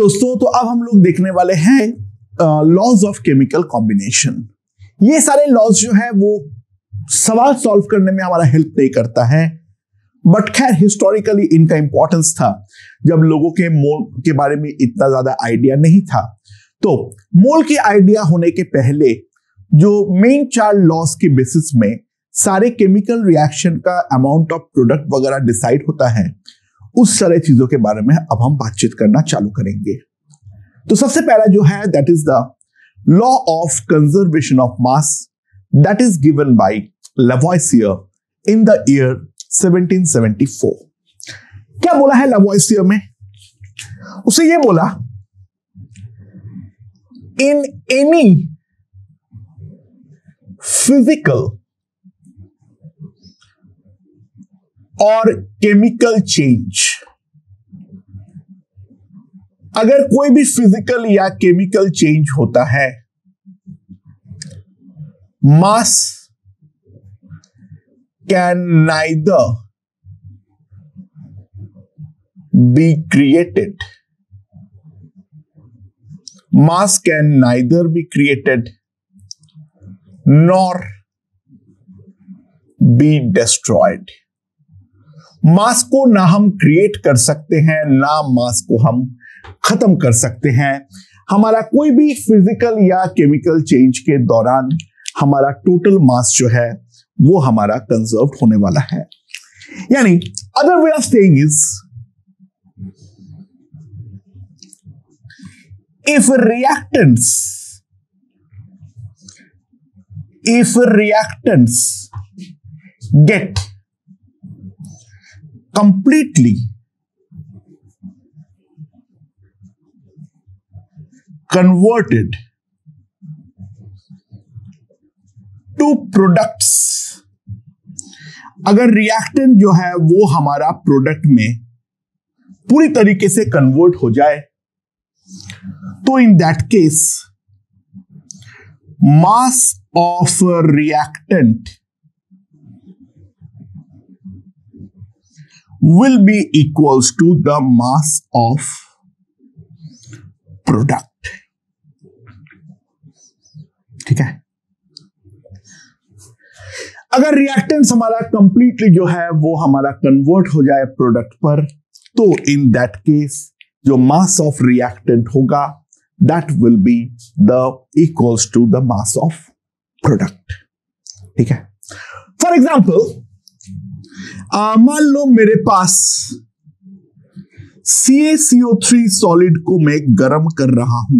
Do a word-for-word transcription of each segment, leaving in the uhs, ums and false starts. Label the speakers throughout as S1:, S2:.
S1: दोस्तों, तो अब हम लोग देखने वाले हैं लॉज ऑफ केमिकल कॉम्बिनेशन। ये सारे लॉज जो है वो सवाल सॉल्व करने में हमारा हेल्प नहीं करता है, बट खैर हिस्टोरिकली इनका इंपॉर्टेंस था जब लोगों के मोल के बारे में इतना ज्यादा आइडिया नहीं था। तो मोल के आइडिया होने के पहले जो मेन चार लॉज के बेसिस में सारे केमिकल रिएक्शन का अमाउंट ऑफ प्रोडक्ट वगैरह डिसाइड होता है, उस सारे चीजों के बारे में अब हम बातचीत करना चालू करेंगे। तो सबसे पहला जो है that is the law of conservation of mass, that is given by Lavoisier in the year seventeen seventy four. क्या बोला है लवॉइसियर में? उसे ये बोला, इन एनी फिजिकल और केमिकल चेंज, अगर कोई भी फिजिकल या केमिकल चेंज होता है, mass can neither be created mass can neither be created nor be destroyed. Mass को ना हम क्रिएट कर सकते हैं, ना मास को हम खत्म कर सकते हैं। हमारा कोई भी फिजिकल या केमिकल चेंज के दौरान हमारा टोटल मास जो है वो हमारा कंजर्व होने वाला है। यानी other way of saying is, if reactants if reactants get completely converted to products, अगर रिएक्टेंट जो है वो हमारा प्रोडक्ट में पूरी तरीके से कन्वर्ट हो जाए, तो in that case mass of reactant will be equals to the mass of product। ठीक है, अगर रिएक्टेंट्स हमारा कंप्लीटली जो है वो हमारा कन्वर्ट हो जाए प्रोडक्ट पर, तो इन दैट केस जो मास ऑफ रिएक्टेंट होगा that will be the equals to the mass of product. ठीक है, फॉर एग्जाम्पल मान लो मेरे पास सी ए सी ओ थ्री सॉलिड को मैं गर्म कर रहा हूं।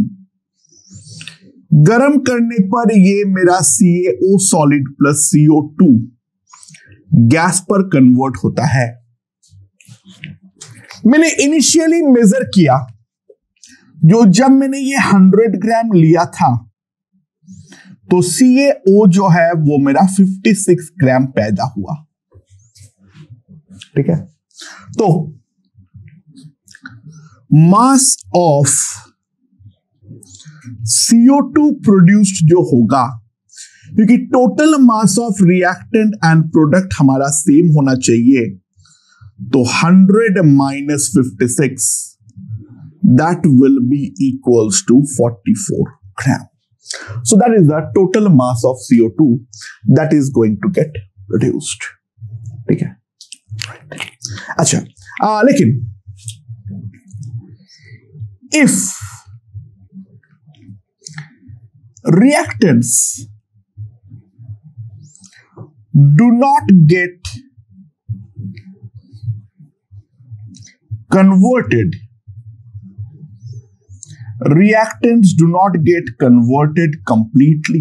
S1: गर्म करने पर ये मेरा C A O solid plus C O two gas पर कन्वर्ट होता है। मैंने इनिशियली मेजर किया, जो जब मैंने ये हंड्रेड ग्राम लिया था तो सी ए ओ जो है वो मेरा फिफ्टी सिक्स ग्राम पैदा हुआ। ठीक है, तो mass of C O two produced जो होगा, क्योंकि total mass of reactant and product हमारा सेम होना चाहिए, तो hundred minus fifty six that will be equals to forty four gram. So that is the total mass of C O two that is going to get produced. ठीक है, अच्छा आ, लेकिन if reactants do not get converted reactants do not get converted completely।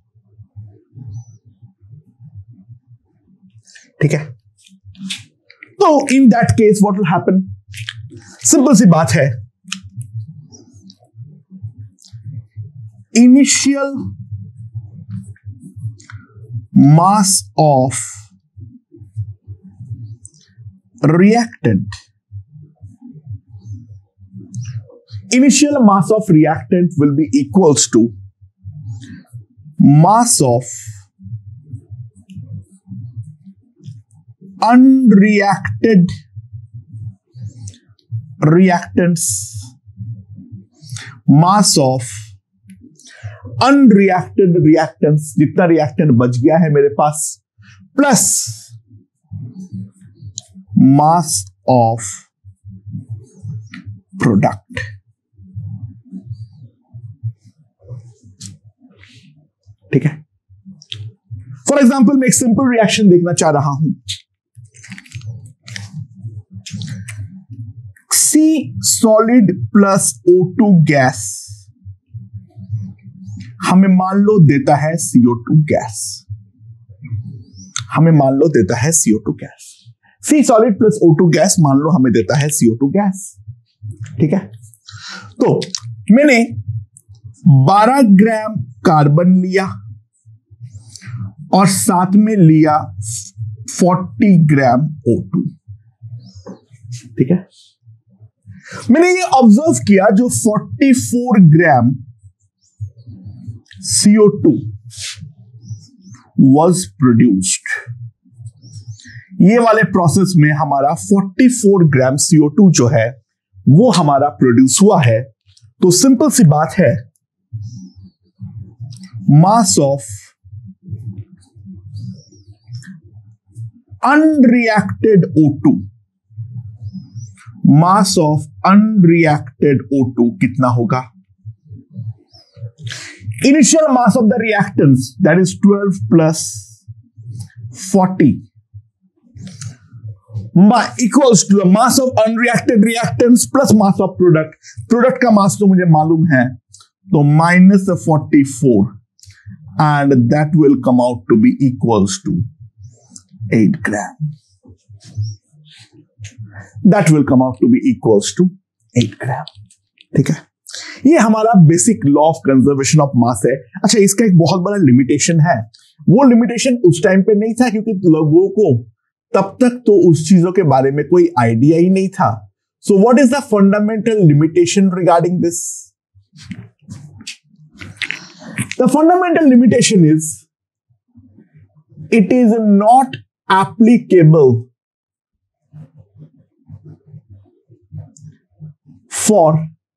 S1: ठीक है, तो in that case what will happen? Simple सी बात है, initial mass of reactant initial mass of reactant will be equals to mass of unreacted reactants mass of unreacted reactants, जितना reactant बच गया है मेरे पास, प्लस मास ऑफ प्रोडक्ट। ठीक है, फॉर एग्जाम्पल मैं एक सिंपल रिएक्शन देखना चाह रहा हूं। C solid plus O two gas हमें मान लो देता है सी ओ टू गैस, हमें मान लो देता है C O two gas. C solid plus O two gas मान लो हमें देता है सी ओ टू गैस। ठीक है, तो मैंने बारह ग्राम कार्बन लिया और साथ में लिया चालीस ग्राम ओ टू। ठीक है, मैंने ये ऑब्जर्व किया जो चौवालीस gram C O two was produced, ये वाले प्रोसेस में हमारा चौवालीस ग्राम सी ओ टू जो है वो हमारा प्रोड्यूस हुआ है। तो सिंपल सी बात है, mass of unreacted O two, mass of unreacted O two कितना होगा? Initial mass of the reactants, that is twelve plus forty, equals to the mass of unreacted reactants plus mass of product. Product का mass तो मुझे मालूम है, तो minus the forty-four, and that will come out to be equals to eight gram. That will come out to be equals to eight gram. ठीक है, ये हमारा basic law of conservation of mass है। अच्छा, इसका एक बहुत बड़ा लिमिटेशन है। वो लिमिटेशन उस टाइम पे नहीं था क्योंकि लोगों को तब तक तो उस चीजों के बारे में कोई आइडिया ही नहीं था। So what is the fundamental limitation regarding this? The fundamental limitation is it is not applicable for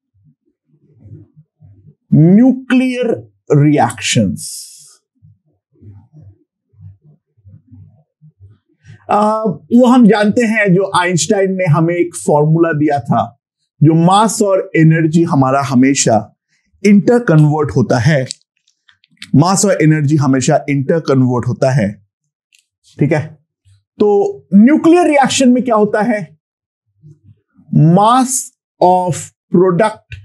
S1: nuclear reactions. वो हम जानते हैं, जो आइंस्टाइन ने हमें एक फॉर्मूला दिया था, जो मास और एनर्जी हमारा हमेशा इंटर कन्वर्ट होता है, मास और एनर्जी हमेशा इंटर कन्वर्ट होता है। ठीक है, तो न्यूक्लियर रिएक्शन में क्या होता है? Mass of product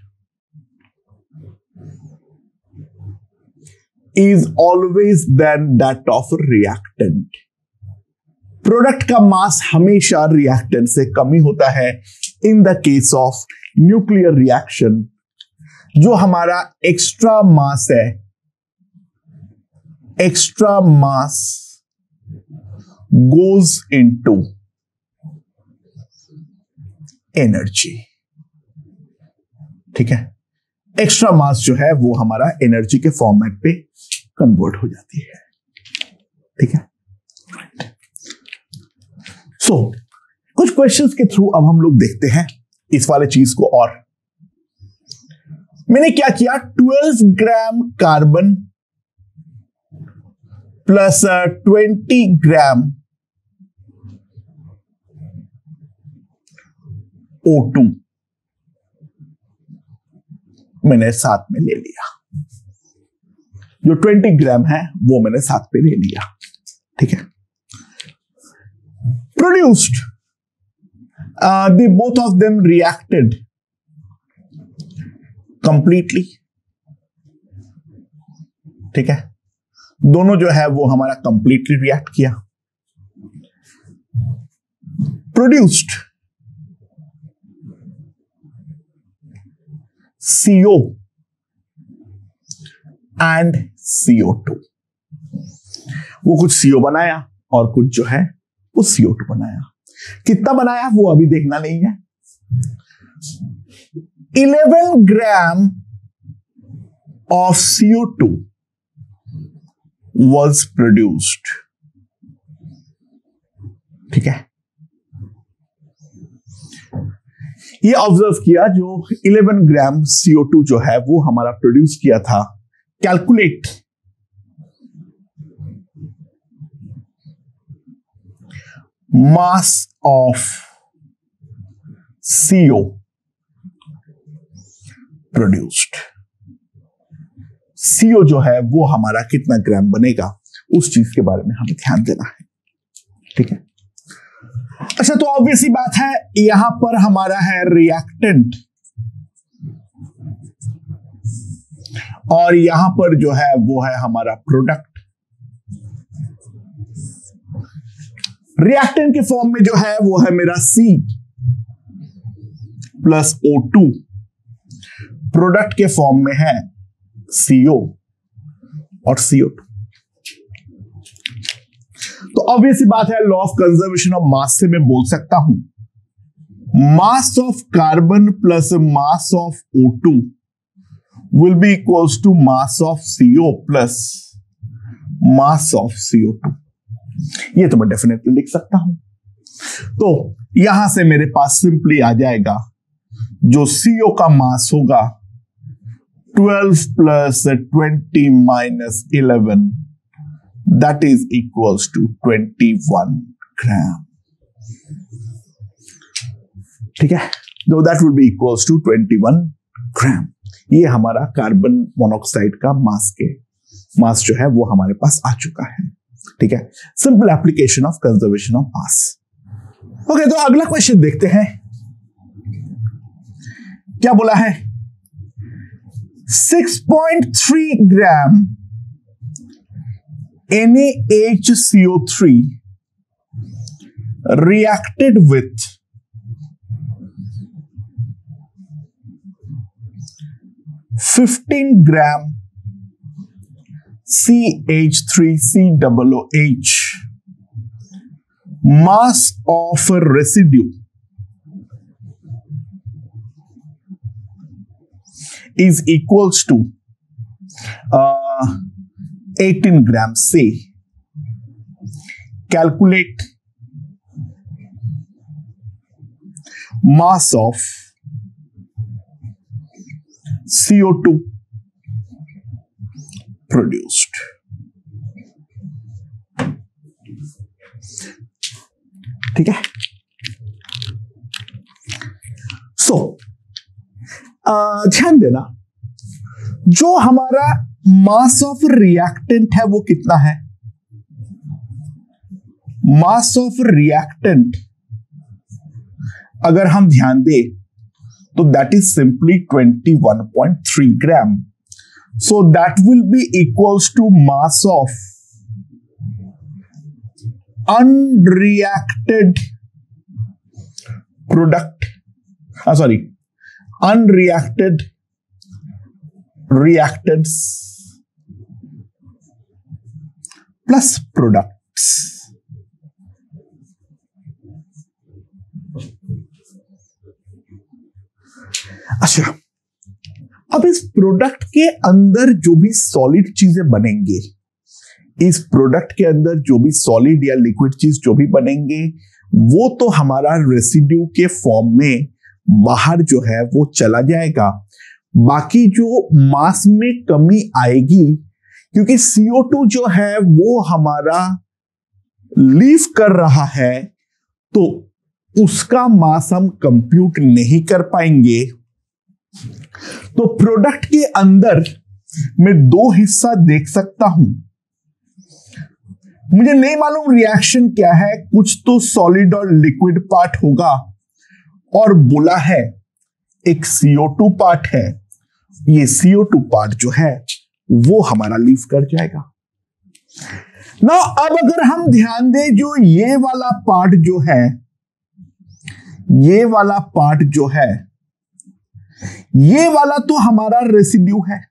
S1: is always than that of reactant. Product का मास हमेशा रिएक्टेंट से कम ही होता है in the case of nuclear reaction. जो हमारा एक्स्ट्रा मास है, extra mass goes into energy. ठीक है, एक्स्ट्रा मास जो है वो हमारा एनर्जी के फॉर्मेट पे कन्वर्ट हो जाती है। ठीक है, सो so, कुछ क्वेश्चंस के थ्रू अब हम लोग देखते हैं इस वाले चीज को। और मैंने क्या किया, twelve gram carbon plus twenty gram O two मैंने साथ में ले लिया। जो ट्वेंटी ग्राम है वो मैंने साथ पे ले लिया। ठीक है, produced, they both of them reacted completely. ठीक है, दोनों जो है वो हमारा कंप्लीटली रिएक्ट किया। प्रोड्यूस्ड C O and C O two, वो कुछ C O बनाया और कुछ जो है वो C O टू बनाया। कितना बनाया वो अभी देखना नहीं है। Eleven gram of C O two was produced। ठीक है, ये ऑब्जर्व किया जो eleven gram C O to जो है वो हमारा प्रोड्यूस किया था। Calculate mass of C O produced. C O जो है वो हमारा कितना ग्राम बनेगा उस चीज के बारे में हमें ध्यान देना है। ठीक है, अच्छा तो ऑब्वियसली बात है यहां पर हमारा है रिएक्टेंट और यहां पर जो है वो है हमारा प्रोडक्ट। रिएक्टेंट के फॉर्म में जो है वो है मेरा C plus O two, product के फॉर्म में है C O और C O टू। तो ऑब्वियसली बात है law of conservation of mass से मैं बोल सकता हूं mass of carbon plus mass of O two will be equals to mass of C O plus mass of C O two. ये तो मैं डेफिनेटली लिख सकता हूं। तो यहां से मेरे पास सिंपली आ जाएगा जो C O का मास होगा twelve plus twenty minus eleven, that is equals to twenty one gram. ठीक है, तो that will be equals to twenty one gram. ये हमारा कार्बन मोनोऑक्साइड का मास के मास जो है वो हमारे पास आ चुका है। ठीक है, simple application of conservation of mass. Okay, तो अगला क्वेश्चन देखते हैं क्या बोला है। Six point three gram N A H C O थ्री reacted with fifteen gram C H three C O O H, mass of a residue is equals to uh, eighteen grams. Say, calculate mass of C O two produced. ठीक है, सो ध्यान देना जो हमारा mass of reactant है वो कितना है। मास ऑफ रिएक्टेंट अगर हम ध्यान दें तो that is simply twenty one point three gram. So that will be equals to mass of unreacted product, sorry unreacted reactants plus products। अच्छा, अब इस प्रोडक्ट के अंदर जो भी सॉलिड चीजें बनेंगे, इस प्रोडक्ट के अंदर जो भी सॉलिड या लिक्विड चीज जो भी बनेंगे वो तो हमारा रेसिड्यू के फॉर्म में बाहर जो है वो चला जाएगा। बाकी जो मास में कमी आएगी क्योंकि सी ओ टू जो है वो हमारा लीव कर रहा है तो उसका मास हम कंप्यूट नहीं कर पाएंगे। तो प्रोडक्ट के अंदर मैं दो हिस्सा देख सकता हूं। मुझे नहीं मालूम रिएक्शन क्या है, कुछ तो सॉलिड और लिक्विड पार्ट होगा और बोला है एक सी ओ टू पार्ट है। ये सी ओ टू पार्ट जो है वो हमारा लीव कर जाएगा ना। अब अगर हम ध्यान दें जो ये वाला पार्ट जो है, ये वाला पार्ट जो है, ये वाला तो हमारा रेसिड्यू है,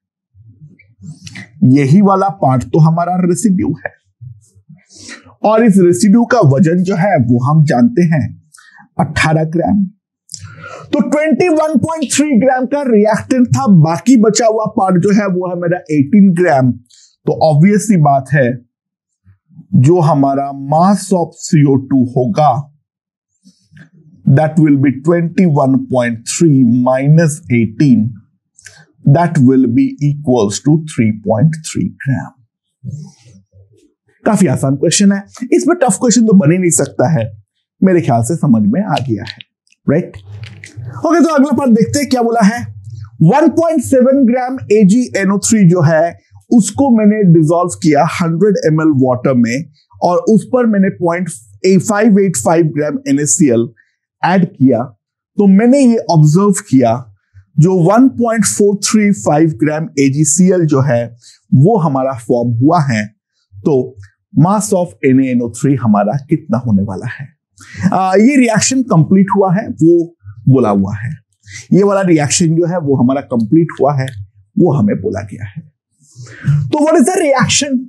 S1: यही वाला पार्ट तो हमारा रेसिड्यू है और इस रेसिड्यू का वजन जो है वो हम जानते हैं अठारह ग्राम। तो इक्कीस पॉइंट तीन ग्राम का रिएक्टेंट था, बाकी बचा हुआ पार्ट जो है वो है मेरा अठारह ग्राम। तो ऑब्वियसली बात है जो हमारा mass of C O two होगा that will be twenty-one point three minus eighteen, that will be equals to three point three gram. काफी आसान क्वेश्चन है, इसमें टफ क्वेश्चन तो बन ही नहीं सकता है, मेरे ख्याल से समझ में आ गया है, राइट। ओके, तो अगला पार्ट देखते हैं क्या बोला है। One point seven gram A G N O three जो है उसको मैंने डिसॉल्व किया हंड्रेड एम एल वाटर में, और उस पर मैंने point five eight five gram N A C L add किया। तो मैंने ये ऑब्जर्व किया जो one point four three five gram A G C L जो है वो हमारा फॉर्म हुआ है। तो mass of N A N O three हमारा कितना होने वाला है। आ, ये रिएक्शन कंप्लीट हुआ है वो बोला हुआ है, ये वाला रिएक्शन जो है वो हमारा कंप्लीट हुआ है वो हमें बोला गया है। तो what is the reaction?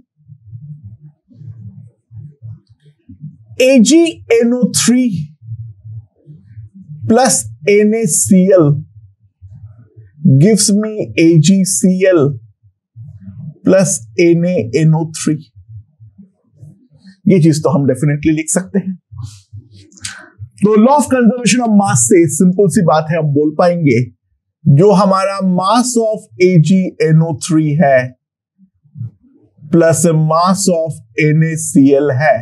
S1: A G N O three plus N A C L gives me A G C L plus N A N O three. ये चीज तो हम डेफिनेटली लिख सकते हैं। तो law of conservation of mass से simple सी बात है, हम बोल पाएंगे जो हमारा mass of A G N O three है plus mass of N A C L है,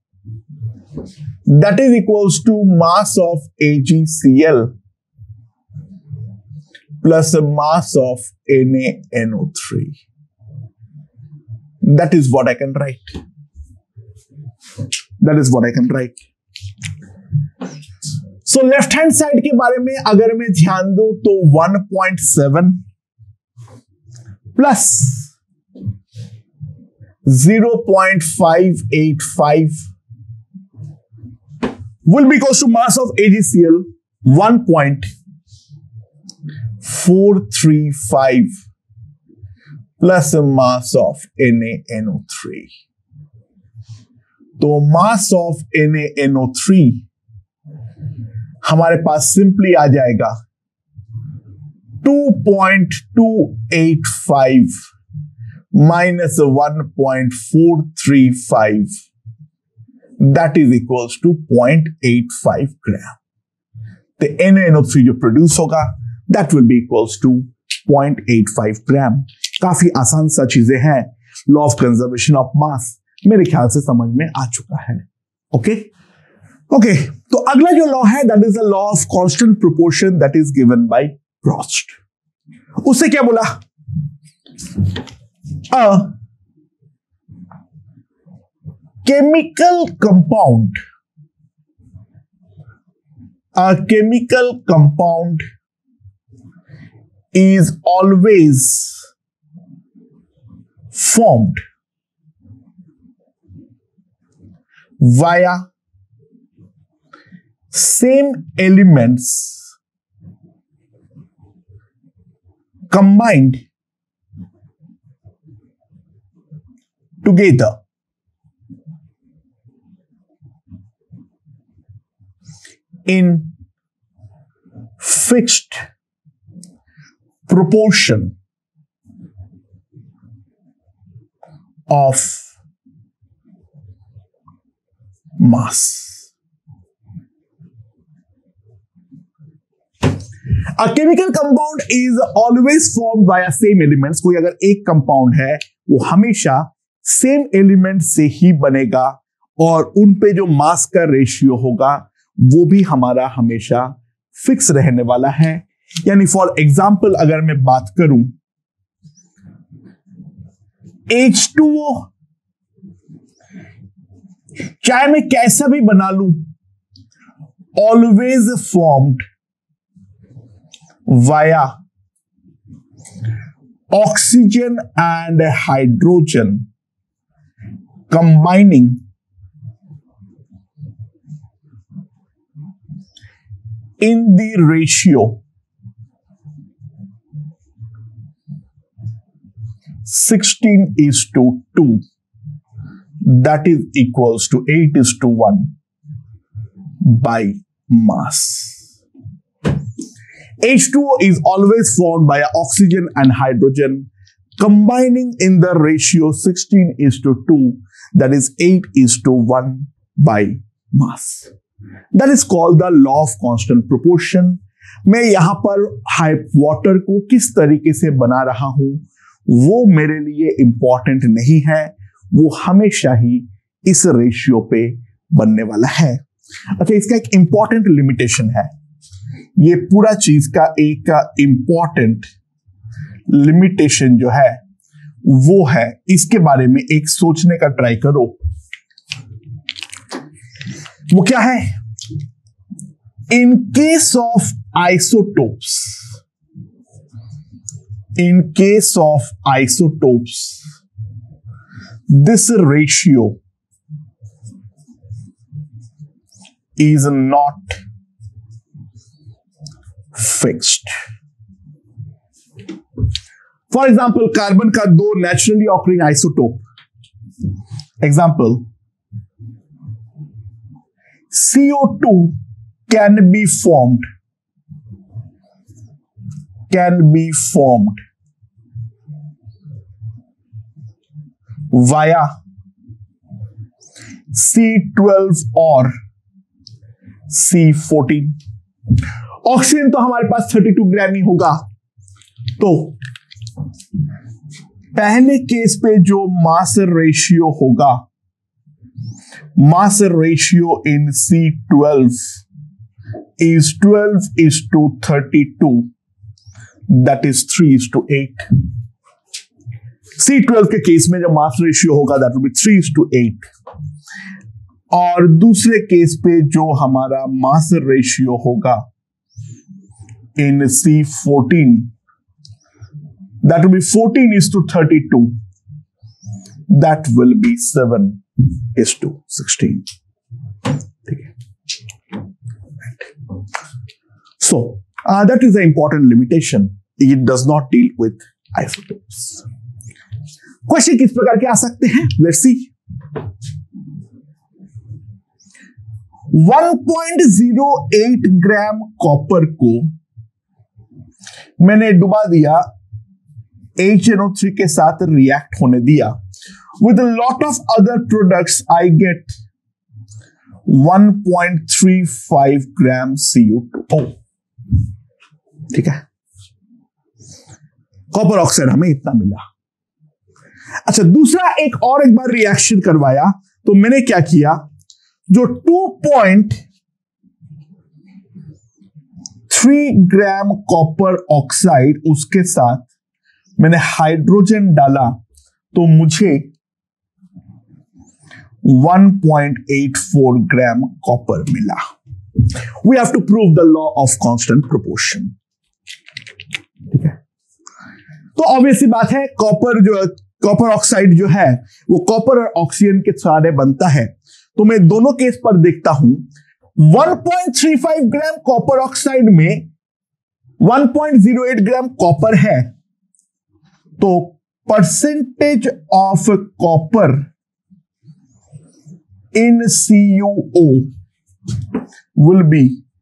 S1: that is equals to mass of A g C l plus the mass of N a N O three. That is what I can write. That is what I can write. So left hand side के बारे में अगर मैं ध्यान दूं तो one point seven plus zero point five eight five will be equals to mass of A g C l one point four three five plus the mass of N a N O three. तो mass of N a N O three हमारे पास simply आ जाएगा two point two eight five minus one point four three five, that is equals to zero point eight five gram. तो N a N O three जो produce होगा that will be equals to zero point eight five gram. काफी आसान सा चीजें हैं, law of conservation of mass मेरे ख्याल से समझ में आ चुका है। ओके ओके तो अगला जो लॉ है that is the law of constant proportion that is given by Proust. उससे क्या बोला? अ chemical compound, a chemical compound is always formed via same elements combined together in fixed proportion of mass. A chemical compound is always formed by same elements. कोई अगर एक compound है वो हमेशा same element से ही बनेगा और उन पे जो मास का रेशियो होगा वो भी हमारा हमेशा फिक्स रहने वाला है। यानी फॉर एग्जाम्पल अगर मैं बात करूं एच टू ओ, चाहे मैं कैसा भी बना लूं, always formed via oxygen and hydrogen combining in the ratio sixteen is to two, that is equals to eight is to one by mass. H two O is always formed by oxygen and hydrogen combining in the ratio sixteen is to two, that is eight is to one by mass. That is called the law of constant proportion. मैं यहां पर high water को किस तरीके से बना रहा हूं वो मेरे लिए इंपॉर्टेंट नहीं है, वो हमेशा ही इस रेशियो पे बनने वाला है। अच्छा, इसका एक इंपॉर्टेंट लिमिटेशन है, ये पूरा चीज का एक इंपॉर्टेंट लिमिटेशन जो है वो है, इसके बारे में एक सोचने का ट्राई करो। वो क्या है? In case of isotopes, in case of isotopes this ratio is not fixed. For example, carbon का दो naturally occurring isotope, example C O two can be formed, can be formed via C twelve or C fourteen। Oxygen तो हमारे पास thirty-two ग्राम ही होगा, तो पहले case पे जो mass ratio होगा, mass ratio in C twelve is twelve is to thirty-two, that is three is to eight। C twelve के case में जो मास रेशियो होगा that will be three is to eight, और दूसरे case पे जो हमारा मास रेशियो होगा इन C fourteen, that will be fourteen is to thirty-two, that will be seven is to sixteen। ठीक है, so uh, that is the important limitation, it does not deal with isotopes। Question किस प्रकार के आ सकते हैं, let's see. one point zero eight gram copper को मैंने डुबा दिया, H N O three के साथ रिएक्ट होने दिया, with a lot of other products I get one point three five gram C O two। ठीक है, कॉपर ऑक्साइड हमें इतना मिला। अच्छा, दूसरा एक और एक बार रिएक्शन करवाया, तो मैंने क्या किया, जो two point three gram copper oxide उसके साथ मैंने हाइड्रोजन डाला, तो मुझे one point eight four gram copper मिला। We have to prove the law of constant proportion। ठीक है, तो ऑब्वियसली बात है, कॉपर जो कॉपर ऑक्साइड जो है वो कॉपर और ऑक्सीजन के सहारे बनता है, तो मैं दोनों केस पर देखता हूं, one point three five gram copper oxide में one point zero eight gram copper है, तो percentage of copper in C U O will be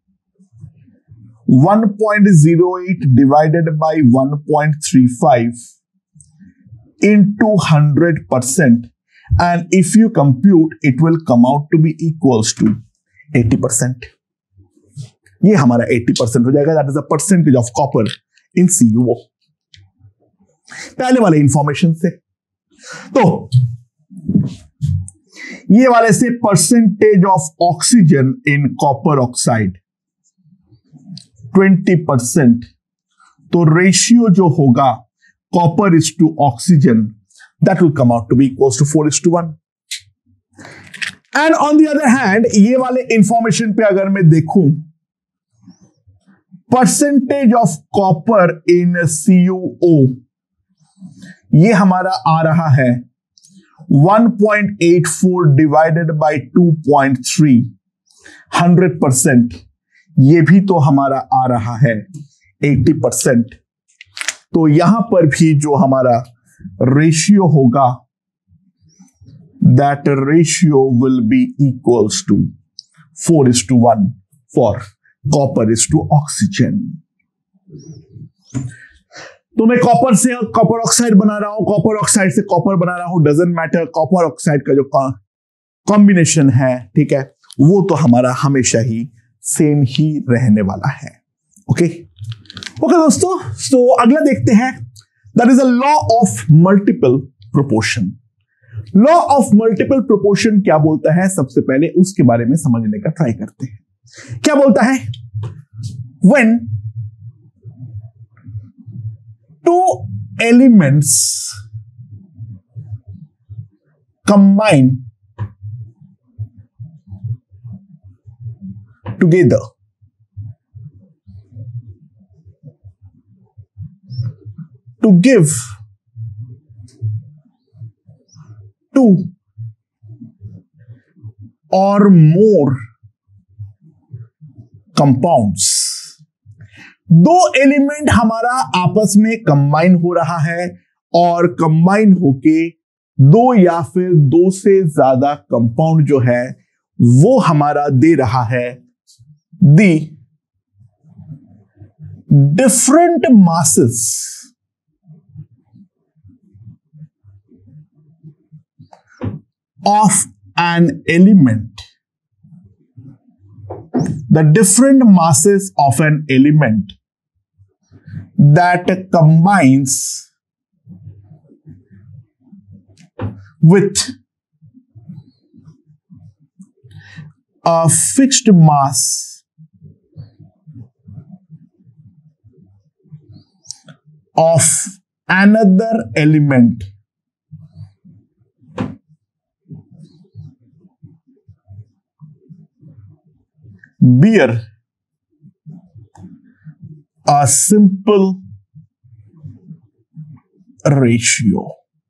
S1: one point zero eight divided by one point three five into one hundred percent, and if you compute it will come out to be equals to eighty percent। ये हमारा eighty percent हो जाएगा, that is the percentage of copper in C U O। पहले वाले information से, तो ये वाले से percentage of oxygen in copper oxide twenty percent, तो रेशियो जो होगा copper is to oxygen, that will come out to be equals to four is to one। And on the other hand, ये वाले इंफॉर्मेशन पे अगर मैं देखूं, percentage of copper in C U O ये हमारा आ रहा है one point eight four divided by two point three, one hundred percent, ये भी तो हमारा आ रहा है eighty percent। तो यहां पर भी जो हमारा रेशियो होगा, that ratio will be equals to four is to one for copper is to oxygen। तो मैं कॉपर से कॉपर ऑक्साइड बना रहा हूं, कॉपर ऑक्साइड से कॉपर बना रहा हूं, डजंट मैटर, कॉपर ऑक्साइड का जो कॉम्बिनेशन है, ठीक है, वो तो हमारा हमेशा ही सेम ही रहने वाला है। ओके ओके दोस्तों, तो अगला देखते हैं, that is a law of multiple proportion. Law of multiple proportion क्या बोलता है, सबसे पहले उसके बारे में समझने का ट्राई करते हैं। क्या बोलता है, when two elements combine together to give two or more compounds, दो एलिमेंट हमारा आपस में कंबाइन हो रहा है और कंबाइन होके दो या फिर दो से ज्यादा कंपाउंड जो है वो हमारा दे रहा है the different masses of an element, the different masses of an element that combines with a fixed mass of another element bear a simple ratio।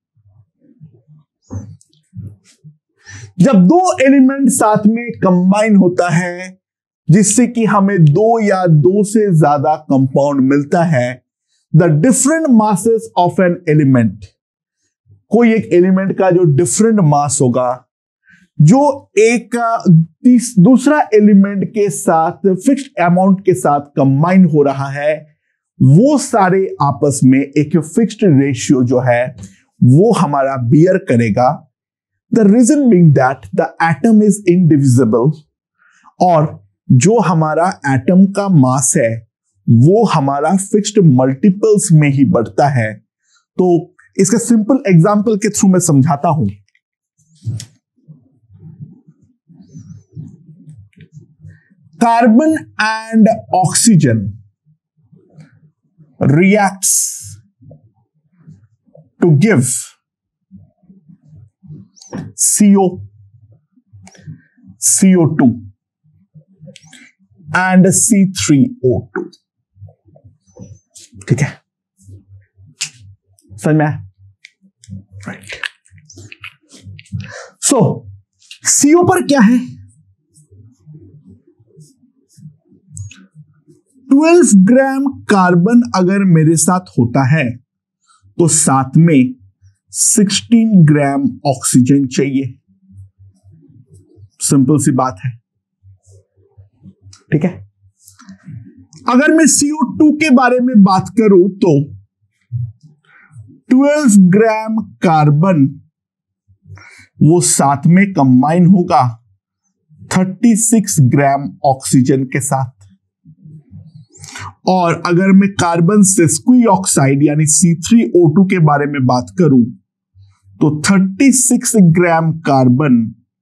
S1: जब दो एलिमेंट साथ में कंबाइन होता है जिससे कि हमें दो या दो से ज्यादा कंपाउंड मिलता है, the different masses of an element, कोई एक एलिमेंट का जो डिफरेंट मास होगा, जो एक दूसरा एलिमेंट के साथ फिक्स्ड अमाउंट के साथ कंबाइन हो रहा है, वो सारे आपस में एक फिक्स्ड रेशियो जो है वो हमारा बियर करेगा। The reason being that the atom is indivisible, और जो हमारा एटम का मास है वो हमारा फिक्स्ड मल्टीपल्स में ही बढ़ता है। तो इसका सिंपल एग्जांपल के थ्रू मैं समझाता हूं। Carbon and oxygen reacts to give C O, C O two and C three O two। ठीक है, समझ में आया? राइट। सो C O पर क्या है, ट्वेल्व ग्राम कार्बन अगर मेरे साथ होता है तो साथ में सिक्सटीन ग्राम ऑक्सीजन चाहिए। सिंपल सी बात है, ठीक है। अगर मैं सी ओ टू के बारे में बात करूं तो ट्वेल्व ग्राम कार्बन वो साथ में कंबाइन होगा थर्टी सिक्स ग्राम ऑक्सीजन के साथ, और अगर मैं कार्बन से स्क्वी ऑक्साइड यानी सी थ्री ओ टू के बारे में बात करूं तो thirty six gram carbon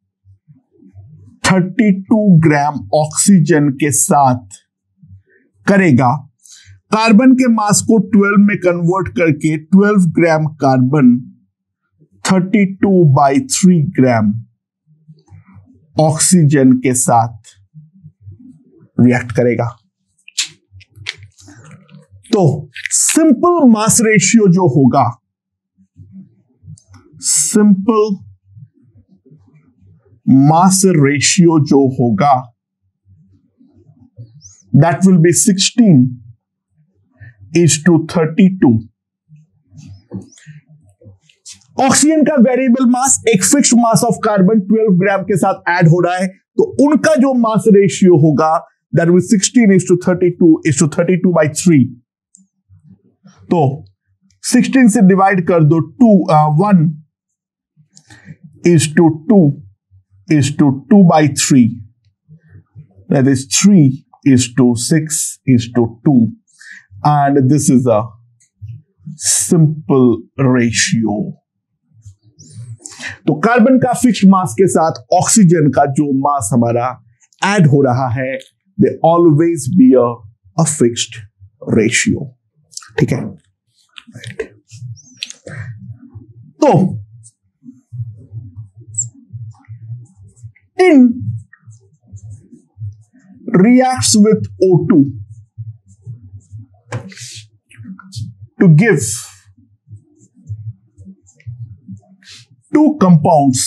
S1: thirty two gram oxygen के साथ करेगा। कार्बन के मास को ट्वेल्व में कन्वर्ट करके twelve gram carbon thirty two by three gram oxygen के साथ रिएक्ट करेगा। तो सिंपल मास रेशियो जो होगा, सिंपल मास रेशियो जो होगा that will be sixteen is to thirty two. Oxygen का वेरिएबल मास एक fixed mass of carbon twelve gram के साथ ऐड हो रहा है, तो उनका जो मास रेशियो होगा that will sixteen is to thirty two is to thirty two by three. तो सिक्सटीन से डिवाइड कर दो, to one is to two is to two by three, that is three is to six is to two, and this is a simple ratio. तो carbon का fixed mass के साथ oxygen का जो मास हमारा ऐड हो रहा है, they always be a fixed ratio. ठीक है. तो tin reacts with O two to give two compounds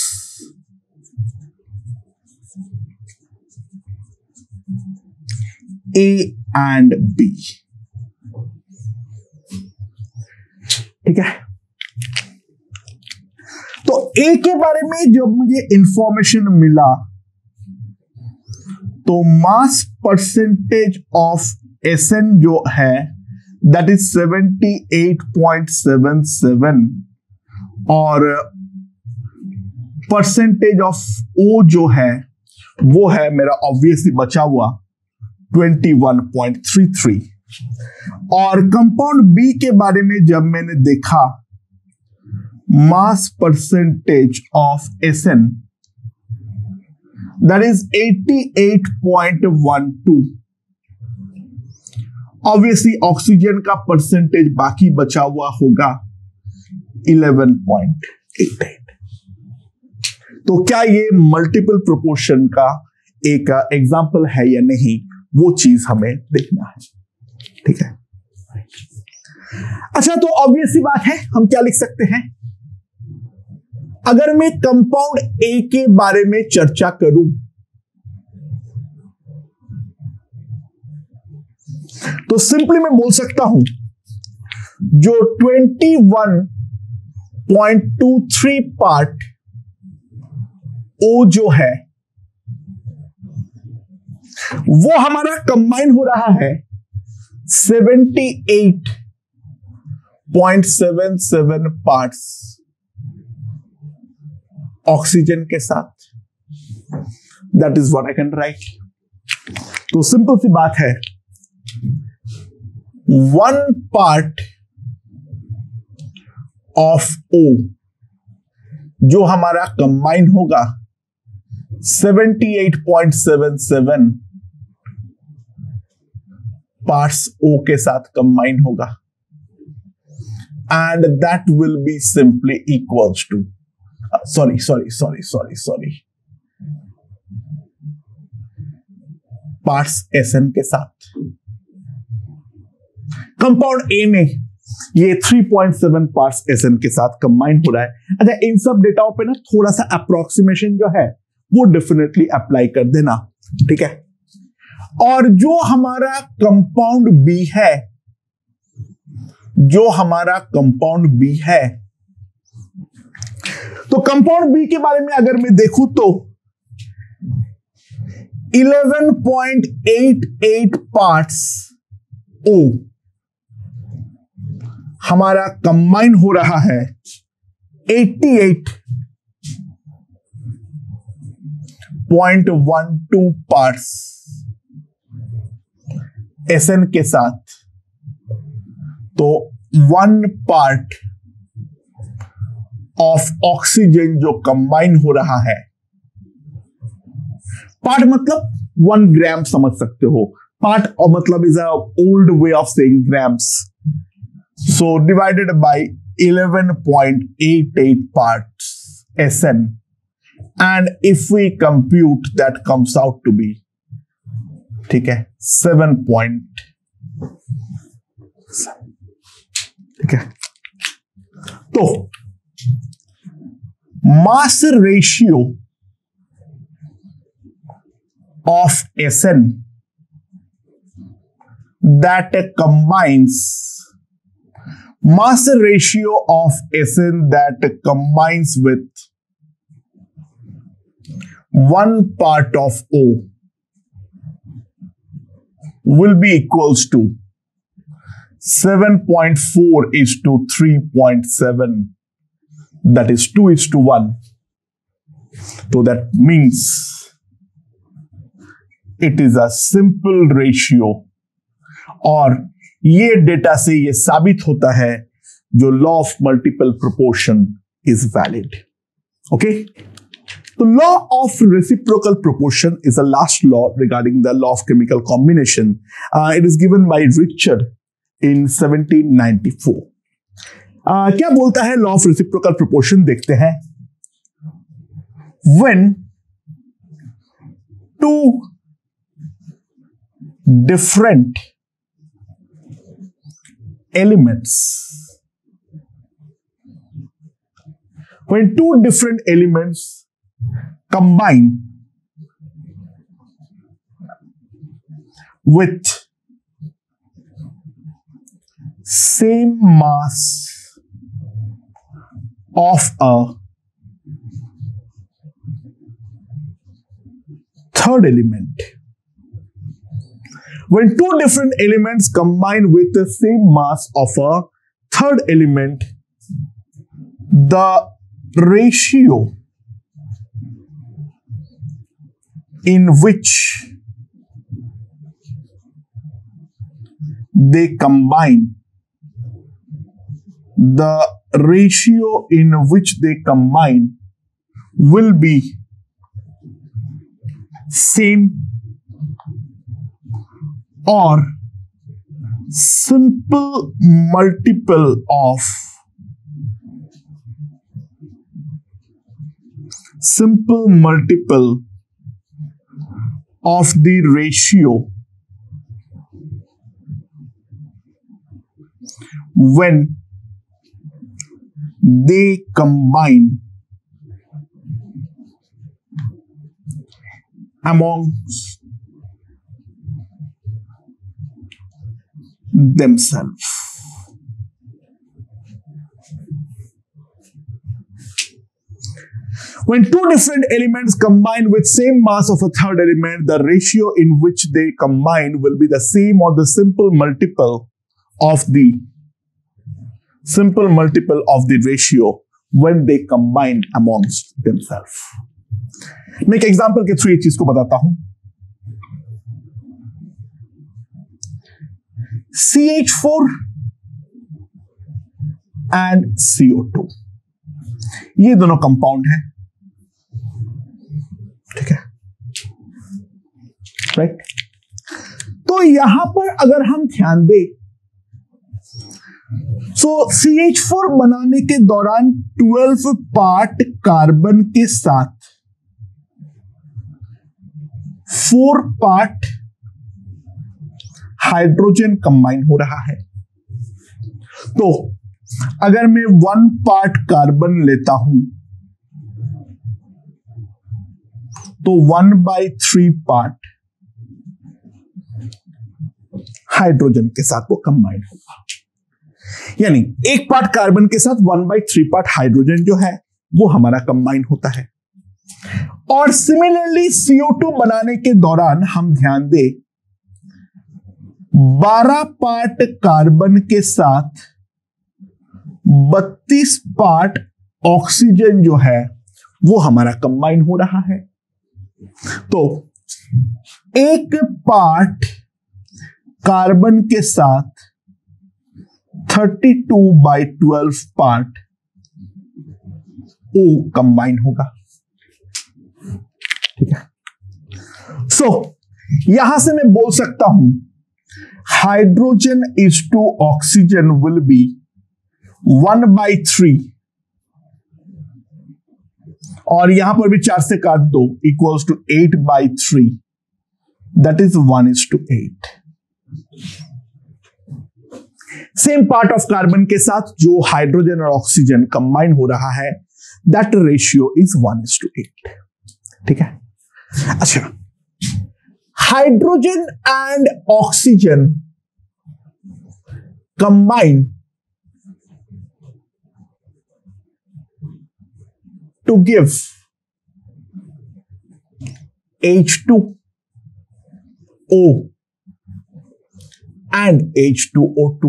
S1: A and B. ठीक है. तो ए के बारे में जब मुझे इंफॉर्मेशन मिला तो mass percentage of S N जो है that is seventy eight point seven seven और परसेंटेज ऑफ ओ जो है वो है मेरा ऑब्वियसली बचा हुआ twenty one point three three. और कंपाउंड बी के बारे में जब मैंने देखा mass percentage of S N that is eighty-eight point one two. Obviously oxygen का परसेंटेज बाकी बचा हुआ होगा इलेवन पॉइंट एट एट. तो क्या ये मल्टीपल प्रोपोर्शन का एक एग्जांपल है या नहीं, वो चीज हमें देखना है. ठीक है. अच्छा, तो ऑब्वियसली बात है, हम क्या लिख सकते हैं अगर मैं कंपाउंड ए के बारे में चर्चा करूं तो सिंपली मैं बोल सकता हूं जो twenty one point two three part O जो है वो हमारा कंबाइन हो रहा है seventy eight point seven seven parts oxygen के साथ. That is what I can write. तो सिंपल सी बात है, वन पार्ट ऑफ ओ जो हमारा कंबाइन होगा seventy eight point seven seven parts O के साथ कंबाइन होगा, and that will be simply equals to sorry sorry sorry sorry sorry parts SN के साथ. कंपाउंड ए में ये three point seven parts SN के साथ कंबाइन हो रहा है. अच्छा, इन सब डेटाओं पे ना थोड़ा सा अप्रोक्सीमेशन जो है वो डेफिनेटली अप्लाई कर देना. ठीक है. और जो हमारा कंपाउंड बी है जो हमारा कंपाउंड बी है तो कंपाउंड बी के बारे में अगर मैं देखूं तो eleven point eight eight parts O हमारा कंबाइन हो रहा है eighty eight point one two parts SN के साथ. तो वन पार्ट ऑफ ऑक्सीजन जो कंबाइन हो रहा है, पार्ट मतलब वन ग्राम समझ सकते हो. पार्ट और मतलब is a old way of saying grams. So divided by eleven point eight eight parts S N, and if we compute that comes out to be, ठीक है, सेवन पॉइंट सेवन. ठीक है. तो mass ratio of S N that combines mass ratio of S N that combines with one part of O will be equals to seven point four is to three point seven. That is two is to one. So that means it is a simple ratio. और ये data से ये साबित होता है जो law of multiple proportion is valid. Okay, तो law of reciprocal proportion is a last law regarding the law of chemical combination. It is given by Richard in seventeen ninety four. uh, क्या बोलता है law of reciprocal proportion, देखते हैं। When two different elements when two different elements combine with same mass of a third element, when two different elements combine with the same mass of a third element, the ratio in which they combine, the ratio in which they combine will be same or simple multiple of simple multiple of the ratio when they combine amongst themselves. When two different elements combine with same mass of a third element, the ratio in which they combine will be the same or the simple multiple of the simple multiple of the ratio when they combine amongst themselves. मैं एक example के through ये चीज को बताता हूं। C H four and C O two, ये दोनों कंपाउंड हैं, ठीक है, राइट। तो यहां पर अगर हम ध्यान दें, सो C H four बनाने के दौरान ट्वेल्व पार्ट कार्बन के साथ फोर पार्ट हाइड्रोजन कंबाइन हो रहा है। तो अगर मैं वन पार्ट कार्बन लेता हूं तो one by three part hydrogen के साथ वो कंबाइन होगा। यानी एक पार्ट कार्बन के साथ one by three part hydrogen जो है वो हमारा कंबाइन होता है। और सिमिलरली C O टू बनाने के दौरान हम ध्यान दें, बारह पार्ट कार्बन के साथ बत्तीस पार्ट ऑक्सीजन जो है वो हमारा कंबाइन हो रहा है। तो एक पार्ट कार्बन के साथ thirty two by twelve part O combine होगा, ठीक है। सो so, यहां से मैं बोल सकता हूं hydrogen is to oxygen will be one by three, और यहां पर भी चार से काट दो, equals to eight by three, that is one is to eight. Same part of carbon के साथ जो हाइड्रोजन और ऑक्सीजन कंबाइन हो रहा है, that ratio is one is to eight, ठीक है। अच्छा, hydrogen and oxygen combine to give H two O and H two O two.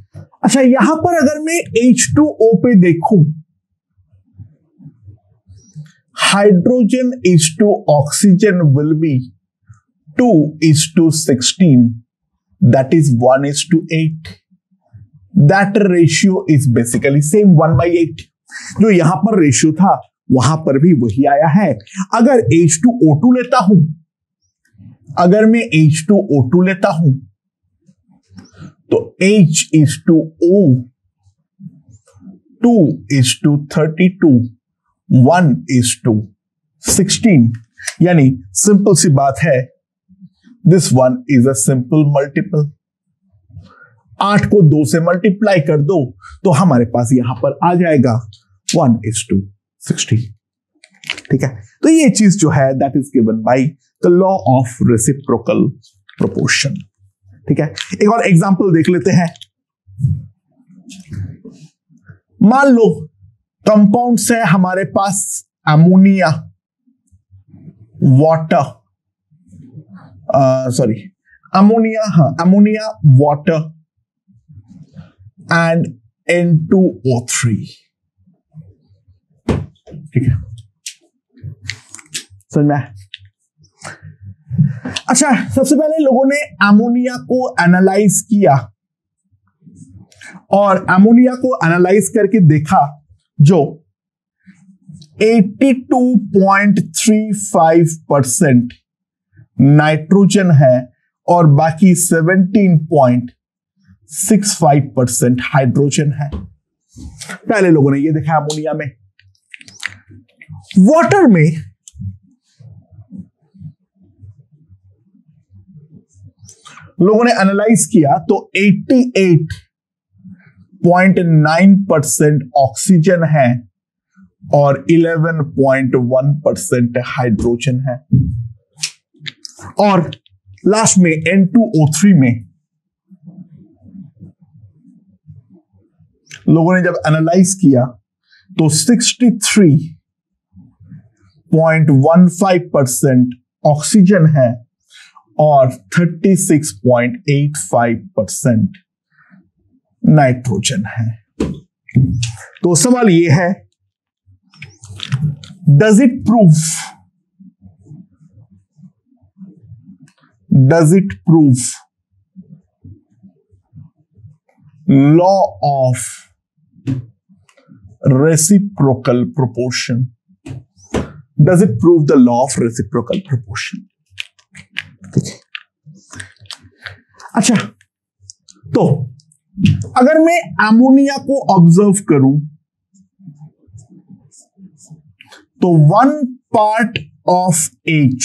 S1: अच्छा, यहां पर अगर मैं H two O पे देखूं hydrogen is to oxygen will be two is to sixteen, that is one is to eight. That ratio is basically same one by eight. जो यहां पर रेशियो था वहां पर भी वही आया है. अगर एच टू ओ टू लेता हूं, अगर मैं एच टू ओ टू लेता हूं तो H is to O, two is to thirty two, one is to sixteen. यानी सिंपल सी बात है, this one is a simple multiple. आठ को दो से मल्टीप्लाई कर दो तो हमारे पास यहां पर आ जाएगा वन is to सिक्सटीन. ठीक है, तो ये चीज जो है that is given by the law of reciprocal proportion. ठीक है, एक और एग्जांपल देख लेते हैं. मान लो कंपाउंड्स है हमारे पास अमोनिया, वाटर, सॉरी अमोनिया, हाँ ammonia, water and N two O three. ठीक है, समझ में? अच्छा, सबसे पहले लोगों ने अमोनिया को एनालाइज किया और अमोनिया को एनालाइज करके देखा जो eighty two point three five percent nitrogen है और बाकी seventeen point six five percent hydrogen है. पहले लोगों ने ये देखा अमोनिया में. वाटर में लोगों ने एनालाइज किया तो eighty eight point nine percent oxygen है और eleven point one percent hydrogen है. और लास्ट में एन टू ओ थ्री में लोगों ने जब एनालाइज किया तो sixty three point one five percent oxygen है और thirty six point eight five percent nitrogen है. तो सवाल यह है, does it prove does it prove law of reciprocal proportion? Does it prove the law of reciprocal proportion? अच्छा, तो अगर मैं अमोनिया को ऑब्जर्व करूं तो वन पार्ट ऑफ H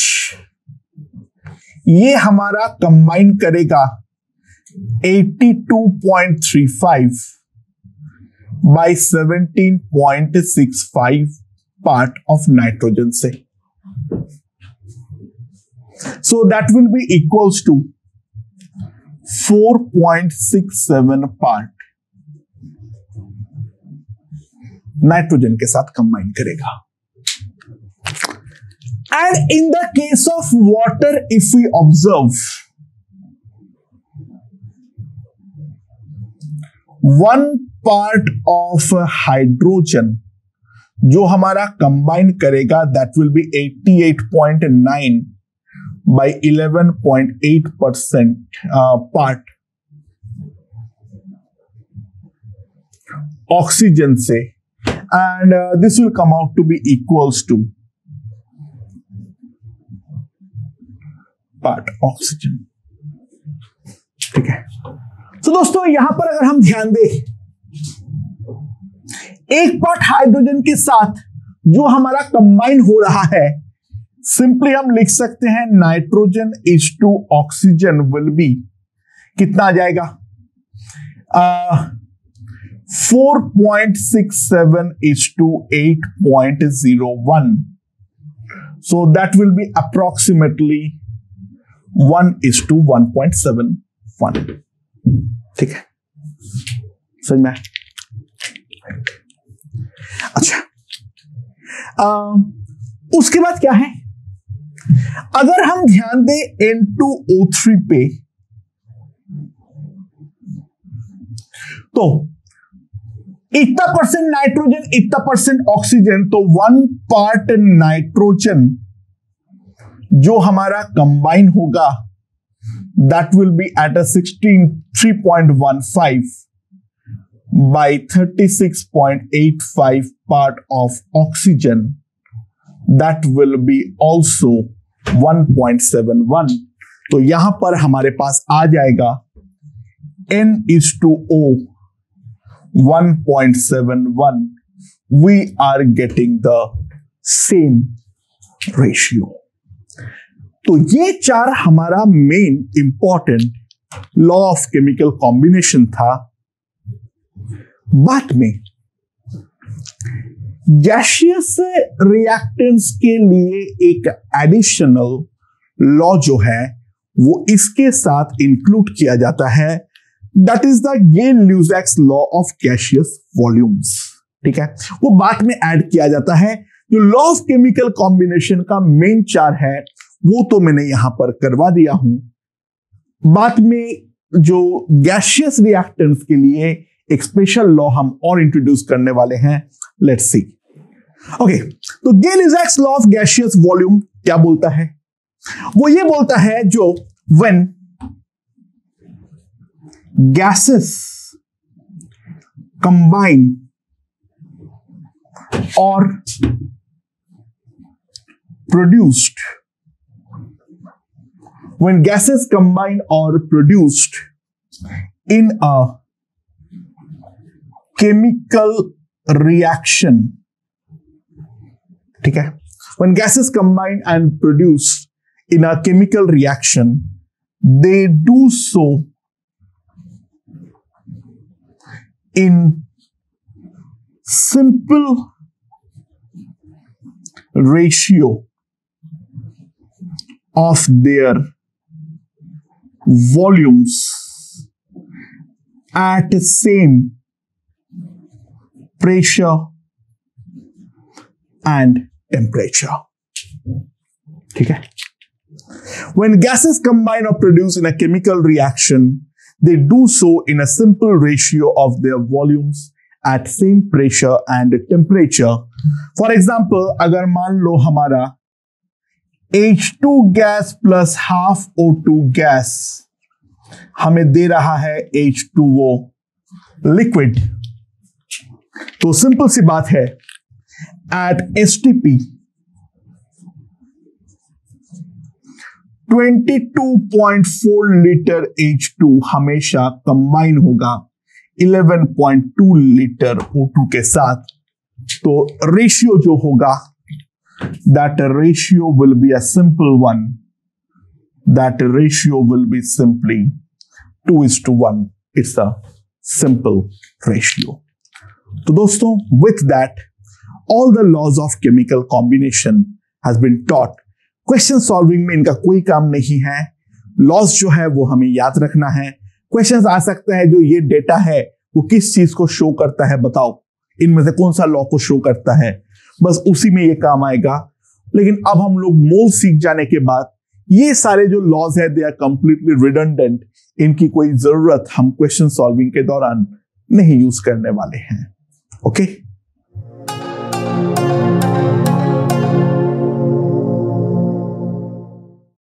S1: ये हमारा कंबाइन करेगा eighty two point three five by seventeen point six five part of nitrogen से. So that will be equals to four point six seven part nitrogen के साथ combine करेगा. And in the case of water if we observe, one part of hydrogen जो हमारा combine करेगा that will be eighty eight point nine by eleven point eight percent uh, part oxygen से, and uh, this will come out to be equals to part oxygen. ठीक है, तो दोस्तों यहां पर अगर हम ध्यान दें, एक पार्ट हाइड्रोजन के साथ जो हमारा कंबाइन हो रहा है, सिंपली हम लिख सकते हैं nitrogen is to oxygen will be कितना आ जाएगा, four point six seven is to eight point zero one. So that will be approximately one is to one point seven one. ठीक है, समझ में? अच्छा, आ, उसके बाद क्या है, अगर हम ध्यान दें एन टू ओ थ्री पे तो इतना परसेंट नाइट्रोजन, इतना परसेंट ऑक्सीजन, तो वन पार्ट नाइट्रोजन जो हमारा कंबाइन होगा that will be at a sixteen three point one five by thirty six point eight five part of oxygen that will be also one point seven one. तो यहां पर हमारे पास आ जाएगा N is to O one point seven one. We are getting the same ratio. तो ये चार हमारा main important law of chemical combination था। बाद में गैसियस रिएक्टेंट्स के लिए एक एडिशनल लॉ जो है वो इसके साथ इंक्लूड किया जाता है, that is the Gay Lussac's law of gaseous volumes. ठीक है, वो बाद में ऐड किया जाता है। जो लॉ ऑफ केमिकल कॉम्बिनेशन का मेन चार है वो तो मैंने यहां पर करवा दिया हूं। बाद में जो गैसियस रिएक्टेंट्स के लिए एक स्पेशल लॉ हम और इंट्रोड्यूस करने वाले हैं, लेट्स सी। ओके, तो Gay Lussac's law of gaseous volume क्या बोलता है? वो ये बोलता है जो when gases combine or produced when gases combine or produced in a chemical reaction, ठीक है, when gases combine and produce in a chemical reaction, they do so in simple ratio of their volumes at same pressure and temperature. ठीक है, when gases combine or produce in a chemical reaction, they do so in a simple ratio of their volumes at same pressure and temperature. For example, अगर मान लो हमारा H two gas plus half O two gas हमें दे रहा है H two O liquid, तो simple सी बात है at S T P बाईस point four litre H two हमेशा कंबाइन होगा ग्यारह पॉइंट दो लीटर O टू के साथ। तो रेशियो जो होगा that ratio will be a simple one, that ratio will be simply two is to one. It's a simple ratio. तो दोस्तों, with that all the laws of chemical combination has been taught. Question solving में इनका कोई काम नहीं है। Loss जो है वो हमें याद रखना है। क्वेश्चंस आ सकते हैं जो ये डेटा है वो किस चीज को शो करता है, बताओ इनमें से कौन सा लॉ को शो करता है, बस उसी में ये काम आएगा। लेकिन अब हम लोग मोल सीख जाने के बाद ये सारे जो लॉज है दे आर कंप्लीटली रिडंडेंट, इनकी कोई जरूरत हम क्वेश्चन सॉल्विंग के दौरान नहीं यूज करने वाले हैं। Okay okay?